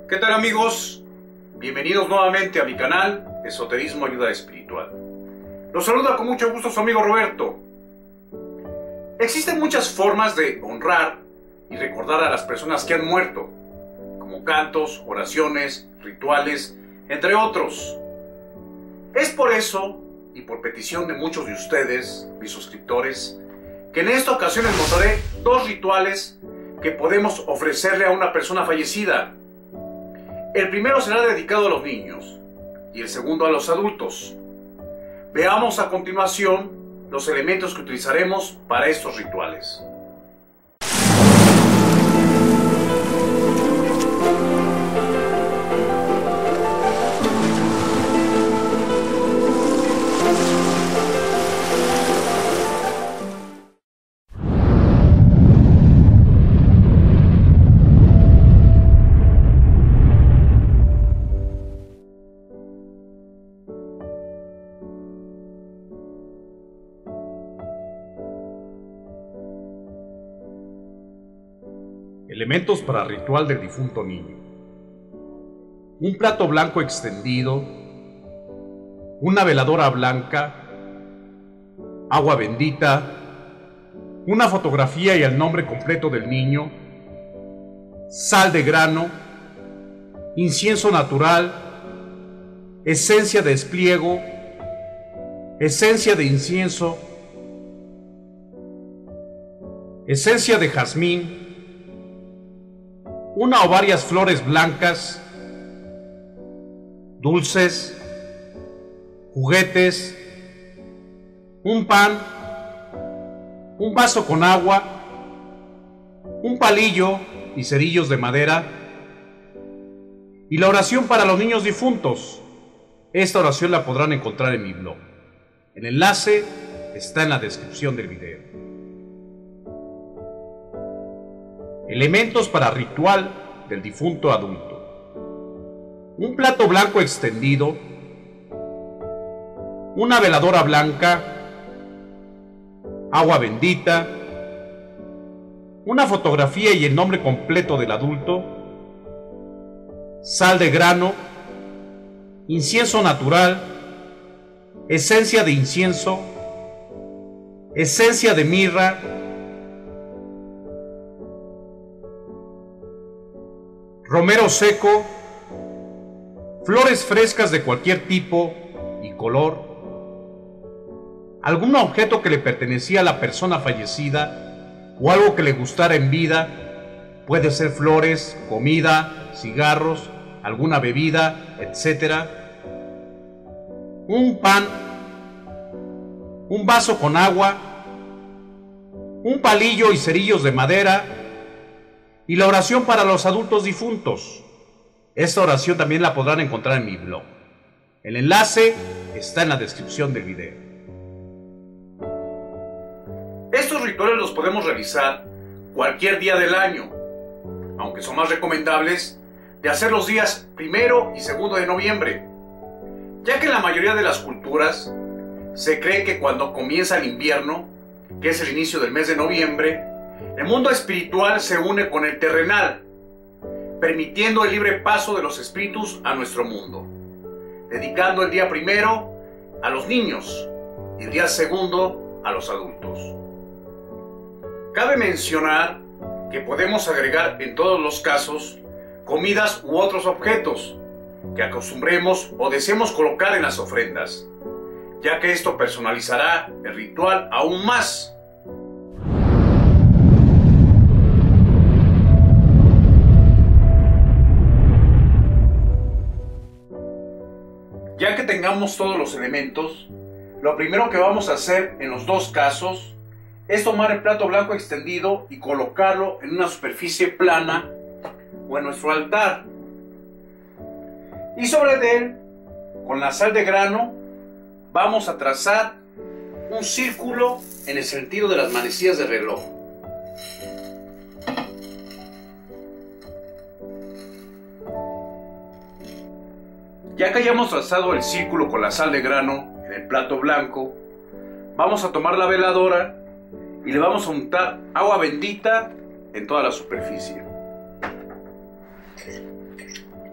¿Qué tal, amigos? Bienvenidos nuevamente a mi canal Esoterismo Ayuda Espiritual. Los saluda con mucho gusto su amigo Roberto. Existen muchas formas de honrar y recordar a las personas que han muerto, como cantos, oraciones, rituales, entre otros. Es por eso, y por petición de muchos de ustedes, mis suscriptores, que en esta ocasión les mostraré dos rituales que podemos ofrecerle a una persona fallecida. El primero será dedicado a los niños y el segundo a los adultos. Veamos a continuación los elementos que utilizaremos para estos rituales. Elementos para ritual del difunto niño. Un plato blanco extendido, una veladora blanca, agua bendita, una fotografía y el nombre completo del niño, sal de grano, incienso natural, esencia de espliego, esencia de incienso, esencia de jazmín, una o varias flores blancas, dulces, juguetes, un pan, un vaso con agua, un palillo y cerillos de madera, y la oración para los niños difuntos. Esta oración la podrán encontrar en mi blog. El enlace está en la descripción del video. Elementos para ritual del difunto adulto. Un plato blanco extendido, una veladora blanca, agua bendita, una fotografía y el nombre completo del adulto, sal de grano, incienso natural, esencia de incienso, esencia de mirra, romero seco, flores frescas de cualquier tipo y color, algún objeto que le pertenecía a la persona fallecida o algo que le gustara en vida, puede ser flores, comida, cigarros, alguna bebida, etc. Un pan, un vaso con agua, un palillo y cerillos de madera, y la oración para los adultos difuntos. Esta oración también la podrán encontrar en mi blog. El enlace está en la descripción del video. Estos rituales los podemos realizar cualquier día del año, aunque son más recomendables de hacer los días 1 y 2 de noviembre, ya que en la mayoría de las culturas se cree que cuando comienza el invierno, que es el inicio del mes de noviembre, el mundo espiritual se une con el terrenal, permitiendo el libre paso de los espíritus a nuestro mundo, dedicando el día 1 a los niños y el día 2 a los adultos. Cabe mencionar que podemos agregar en todos los casos comidas u otros objetos que acostumbremos o deseemos colocar en las ofrendas, ya que esto personalizará el ritual aún más. Ya que tengamos todos los elementos, lo primero que vamos a hacer en los dos casos es tomar el plato blanco extendido y colocarlo en una superficie plana o en nuestro altar. Y sobre él, con la sal de grano, vamos a trazar un círculo en el sentido de las manecillas del reloj. Ya que hayamos trazado el círculo con la sal de grano en el plato blanco, vamos a tomar la veladora y le vamos a untar agua bendita en toda la superficie.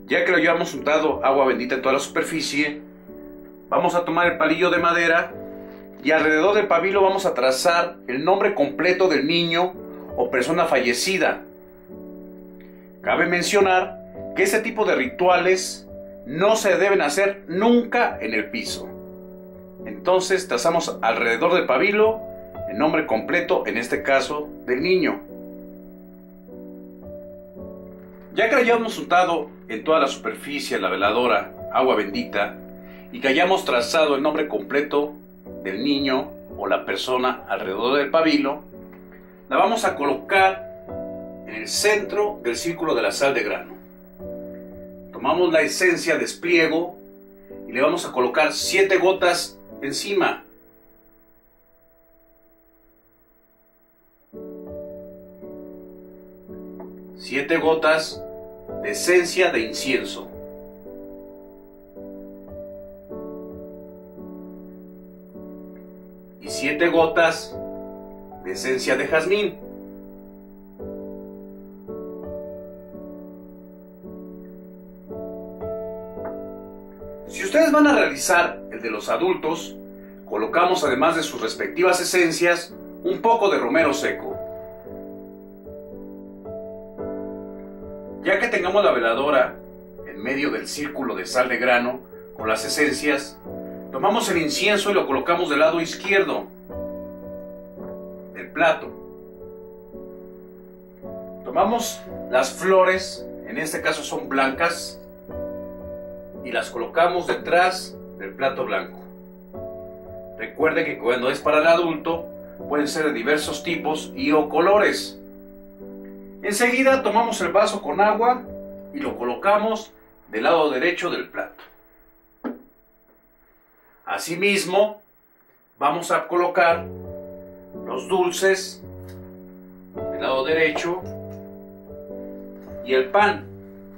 Ya que lo llevamos untado agua bendita en toda la superficie, vamos a tomar el palillo de madera y alrededor del pabilo vamos a trazar el nombre completo del niño o persona fallecida. Cabe mencionar que este tipo de rituales no se deben hacer nunca en el piso. Entonces trazamos alrededor del pabilo el nombre completo, en este caso, del niño. Ya que hayamos untado en toda la superficie la veladora agua bendita y que hayamos trazado el nombre completo del niño o la persona alrededor del pabilo, la vamos a colocar en el centro del círculo de la sal de grano. Tomamos la esencia de espliego y le vamos a colocar 7 gotas encima. Siete gotas de esencia de incienso. Y 7 gotas de esencia de jazmín. Si ustedes van a realizar el de los adultos, colocamos además de sus respectivas esencias un poco de romero seco. Ya que tengamos la veladora en medio del círculo de sal de grano con las esencias, tomamos el incienso y lo colocamos del lado izquierdo del plato. Tomamos las flores, en este caso son blancas, y las colocamos detrás del plato blanco. Recuerde que cuando es para el adulto, pueden ser de diversos tipos y o colores. Enseguida tomamos el vaso con agua y lo colocamos del lado derecho del plato. Asimismo, vamos a colocar los dulces del lado derecho y el pan.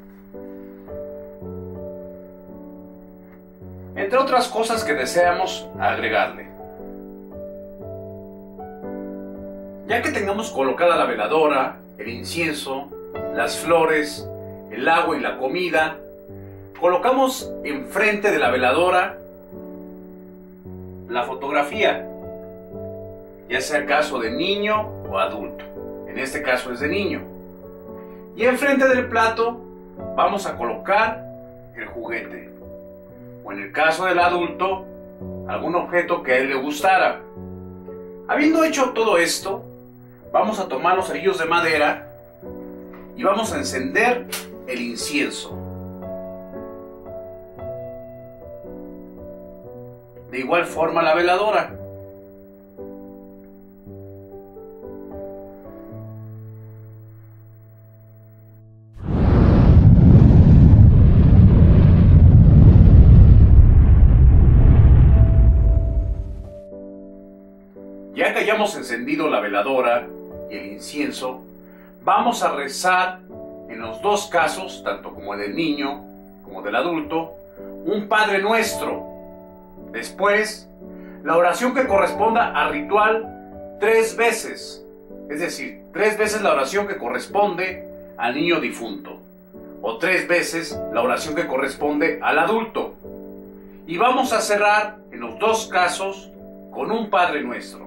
Entre otras cosas que deseamos agregarle. Ya que tengamos colocada la veladora, el incienso, las flores, el agua y la comida, colocamos enfrente de la veladora la fotografía, ya sea caso de niño o adulto. En este caso es de niño. Y enfrente del plato vamos a colocar el juguete, o en el caso del adulto, algún objeto que a él le gustara. Habiendo hecho todo esto, vamos a tomar los cerillos de madera y vamos a encender el incienso. De igual forma la veladora. Ya que hayamos encendido la veladora y el incienso, vamos a rezar en los dos casos, tanto como el del niño como del adulto, un Padre Nuestro. Después, la oración que corresponda al ritual 3 veces, es decir, 3 veces la oración que corresponde al niño difunto, o 3 veces la oración que corresponde al adulto. Y vamos a cerrar en los dos casos con un Padre Nuestro.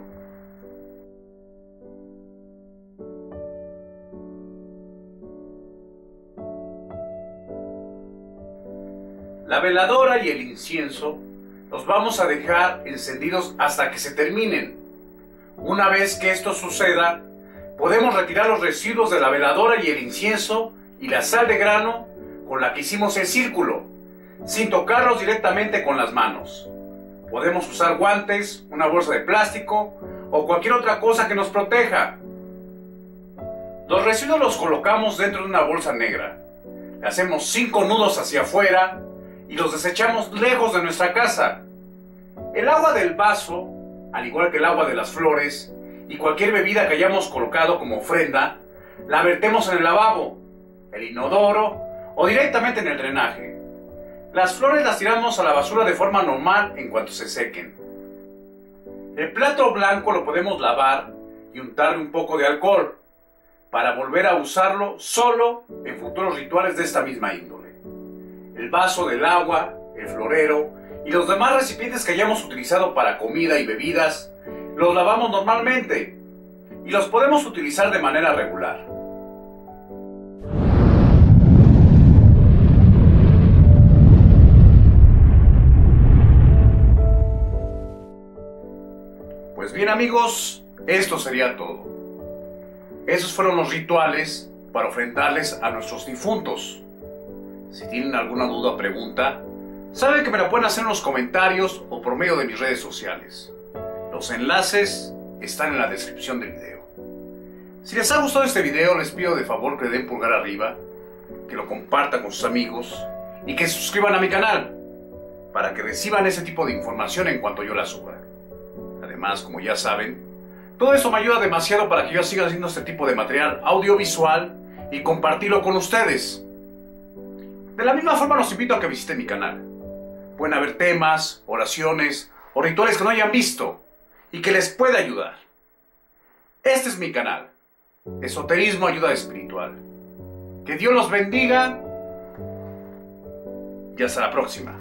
La veladora y el incienso los vamos a dejar encendidos hasta que se terminen. Una vez que esto suceda, podemos retirar los residuos de la veladora y el incienso y la sal de grano con la que hicimos el círculo, sin tocarlos directamente con las manos. Podemos usar guantes, una bolsa de plástico o cualquier otra cosa que nos proteja. Los residuos los colocamos dentro de una bolsa negra. Le hacemos 5 nudos hacia afuera y los desechamos lejos de nuestra casa. El agua del vaso, al igual que el agua de las flores y cualquier bebida que hayamos colocado como ofrenda, la vertemos en el lavabo, el inodoro o directamente en el drenaje. Las flores las tiramos a la basura de forma normal en cuanto se sequen. El plato blanco lo podemos lavar y untarle un poco de alcohol para volver a usarlo solo en futuros rituales de esta misma índole. el vaso del agua, el florero y los demás recipientes que hayamos utilizado para comida y bebidas, los lavamos normalmente y los podemos utilizar de manera regular. Pues bien amigos, esto sería todo. Esos fueron los rituales para ofrendarles a nuestros difuntos. Si tienen alguna duda o pregunta, saben que me la pueden hacer en los comentarios o por medio de mis redes sociales. Los enlaces están en la descripción del video. Si les ha gustado este video, les pido de favor que le den pulgar arriba, que lo compartan con sus amigos y que se suscriban a mi canal para que reciban ese tipo de información en cuanto yo la suba. Además, como ya saben, todo eso me ayuda demasiado para que yo siga haciendo este tipo de material audiovisual y compartirlo con ustedes. De la misma forma los invito a que visiten mi canal. Pueden haber temas, oraciones o rituales que no hayan visto y que les pueda ayudar. Este es mi canal, Esoterismo Ayuda Espiritual. Que Dios los bendiga y hasta la próxima.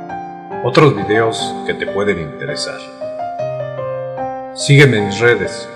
Otros videos que te pueden interesar. Sígueme en mis redes.